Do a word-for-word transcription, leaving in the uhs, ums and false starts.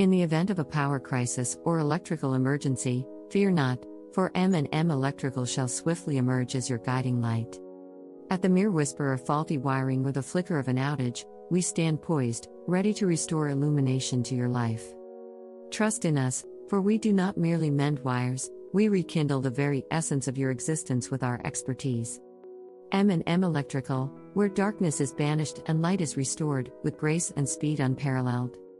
In the event of a power crisis or electrical emergency, fear not, for M and M Electrical shall swiftly emerge as your guiding light. At the mere whisper of faulty wiring or the flicker of an outage, we stand poised, ready to restore illumination to your life. Trust in us, for we do not merely mend wires, we rekindle the very essence of your existence with our expertise. M and M Electrical, where darkness is banished and light is restored, with grace and speed unparalleled.